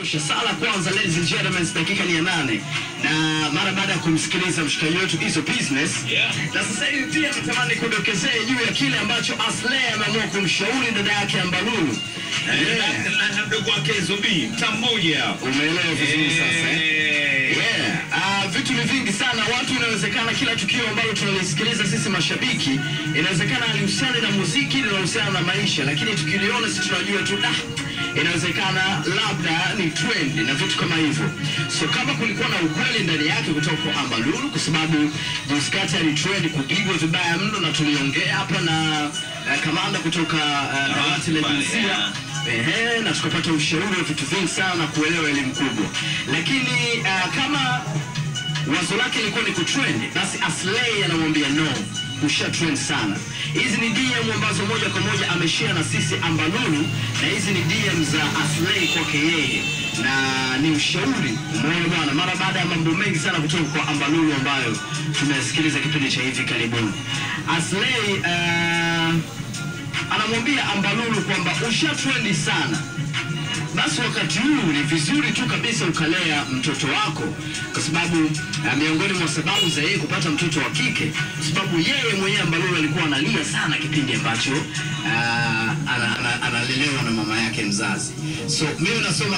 kutosha. Sala kwanza, ladies and gentlemen, dakika ni 8. Na mara baada ya kumsikiliza mshikaji wetu Izo Business, na sasa hivi pia natamani kudokezea juu ya kile ambacho Aslay ameamua kumshauri dada yake Ambalulu. Na mdogo wake Zobi, mmoja. Umeelewa vizuri sasa vitu ni vingi sana. Watu inawezekana kila tukio ambalo tunalisikiliza sisi mashabiki inawezekana alihusiana na muziki, inahusiana na maisha, lakini tukiliona sisi tunajua tu inawezekana labda ni trend na vitu kama hivyo. So kama kulikuwa na ukweli ndani yake kutoka kwa Ambalulu, kwa sababu Juskata ni trend kupigwa vibaya mno, na tuliongea hapa na kamanda kutoka dawati la jinsia na tukapata ushauri wa vitu vingi sana na kuelewa elimu kubwa. Lakini kama wazo lake lilikuwa ni kutrend, basi Aslay anamwambia no, usha trend sana. Hizi ni DM ambazo moja kwa moja ameshare na sisi Ambalulu, na hizi ni DM za Aslay kwake yeye, na ni ushauri mmoja bwana, mara baada ya mambo mengi sana kutoka kwa Ambalulu ambayo tumesikiliza kipindi cha hivi karibuni. Aslay anamwambia Ambalulu kwamba usha trend sana, basi wakati huu ni vizuri tu kabisa ukalea mtoto wako, kwa sababu miongoni mwa sababu za yeye kupata mtoto wa kike, sababu yeye mwenyewe Ambalulu alikuwa analia sana kipindi ambacho analelewa na mama yake mzazi. So mimi nasoma